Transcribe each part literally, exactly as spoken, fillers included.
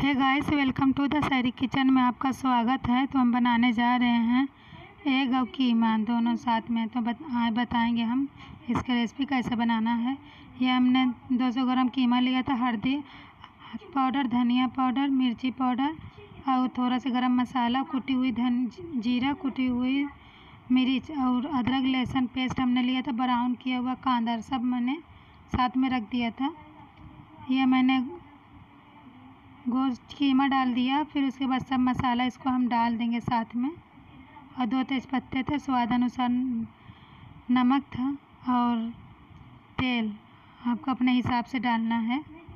Hey guys, welcome to the Sairi kitchen में आपका स्वागत है। तो हम बनाने जा रहे हैं एग और कीमा दोनों साथ में। तो बत, आज बताएंगे हम इसका रेसिपी कैसे बनाना है। ये हमने दो सौ ग्राम कीमा लिया था, हल्दी पाउडर, धनिया पाउडर, मिर्ची पाउडर और थोड़ा सा गरम मसाला, कुटी हुई धन जीरा, कुटी हुई मिर्च और अदरक लहसुन पेस्ट हमने लिया था, ब्राउन किया हुआ कांदा, सब मैंने साथ में रख दिया था। यह मैंने गोश्त कीमा डाल दिया। फिर उसके बाद सब मसाला इसको हम डाल देंगे साथ में, और दो तेज़पत्ते थे, स्वाद अनुसार नमक था और तेल आपको अपने हिसाब से डालना है।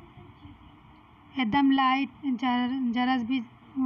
एकदम लाइट, जर जरा भी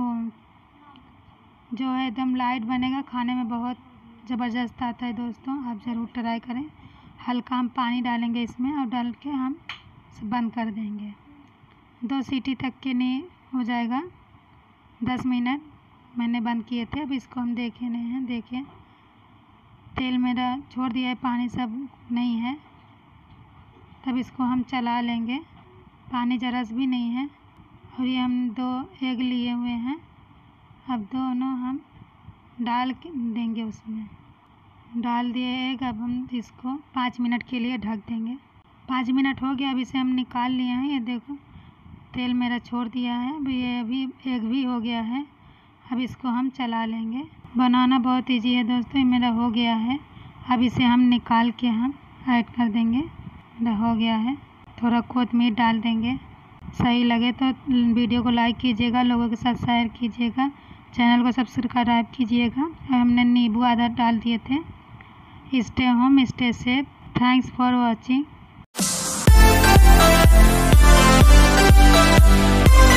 जो है एकदम लाइट बनेगा, खाने में बहुत ज़बरदस्त आता है दोस्तों, आप ज़रूर ट्राई करें। हल्का हम पानी डालेंगे इसमें और डाल के हम बंद कर देंगे। दो सीटी तक के नहीं हो जाएगा, दस मिनट मैंने बंद किए थे। अब इसको हम देखे नहीं हैं, देखिए तेल मेरा छोड़ दिया है, पानी सब नहीं है। तब इसको हम चला लेंगे, पानी जरा भी नहीं है। और ये हम दो एग लिए हुए हैं, अब दोनों हम डाल के देंगे, उसमें डाल दिए एग। अब हम इसको पाँच मिनट के लिए ढक देंगे। पाँच मिनट हो गया, अब इसे हम निकाल लिए हैं। ये देखो तेल मेरा छोड़ दिया है, अब ये अभी एग भी हो गया है। अब इसको हम चला लेंगे। बनाना बहुत इजी है दोस्तों, ये मेरा हो गया है। अब इसे हम निकाल के हम ऐड कर देंगे। मेरा हो गया है, थोड़ा कोतमीर डाल देंगे। सही लगे तो वीडियो को लाइक कीजिएगा, लोगों के साथ शेयर कीजिएगा, चैनल को सब्सक्राइब कीजिएगा। और हमने नींबू आधा डाल दिए थे। Stay home stay safe, thanks for watching.